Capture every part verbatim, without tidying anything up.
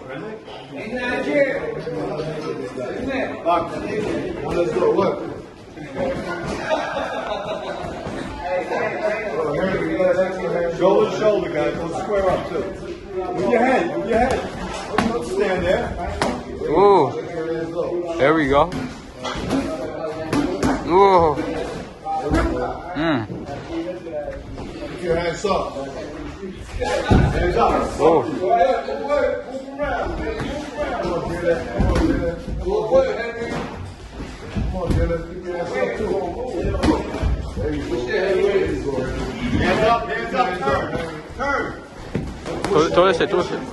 Hey, Nigeria. Box. Let's go. What? Shoulder to shoulder, guys. Don't square up, too. Move your head. Move your head. Don't stand there. Ooh. There we go. Ooh. Mm. Keep your hands up. Hands up. Oh. Move around. Come on, Dylan. Come on, Dylan. Come on, Dylan. Keep your hands up, too. There you go. There you go. Hands up, hands up, turn. Turn. Todo, todo ese, todo ese. There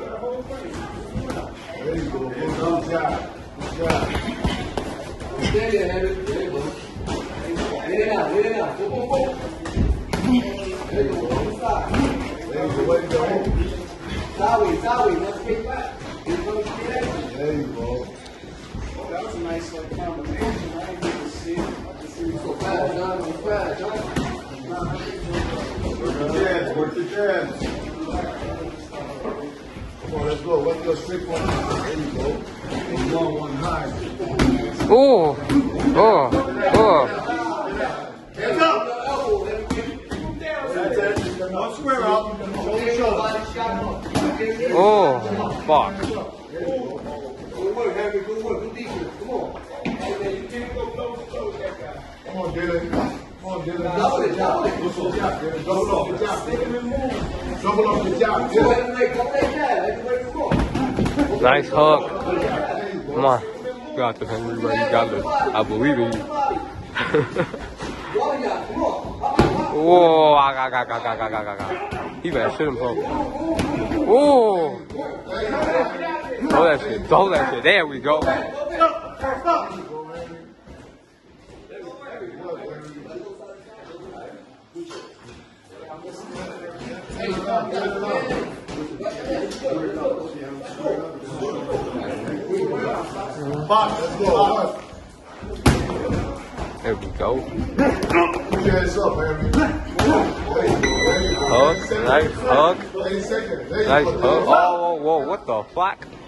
you go. Good job. Good job. There you go. Get it out, get it out. Go, go, go. There you go. On the side. There you go. Way to go. Sideways, sideways. Let's get back. There you go. That was a nice like combination. I didn't get to see it. I just see it so fast, John. So fast, John. Work the jabs. Work the jabs. Come on, let's go. Let's go straight one. There you go. Long one high. Oh. Oh. Oh. Hands up. That's it. Don't square up. Shoulder to shoulder. Oh. Fuck. Good work, Harry. Good work. Good defense. Come on. You can't go close, close that guy. Come on, Dylan. Come on, Dylan. Double it, double it. Good job, Dylan. Double off the job. Double off the job, Go Dylan. ahead and make up that jab. That's the way to go. Nice hook. Come on. You got this, Henry. You got this. I believe in you. Whoa. Ah, ah, ah, ah, ah, ah, ah, ah. He better shoot himself. Whoa. Throw that shit. Throw that shit. There we go. Box, let's go. There we go. Put your hands up, Harry. There you go. Hug. Nice hug. Eight seconds. There you Nice go. hug. Oh, whoa, whoa. What the fuck?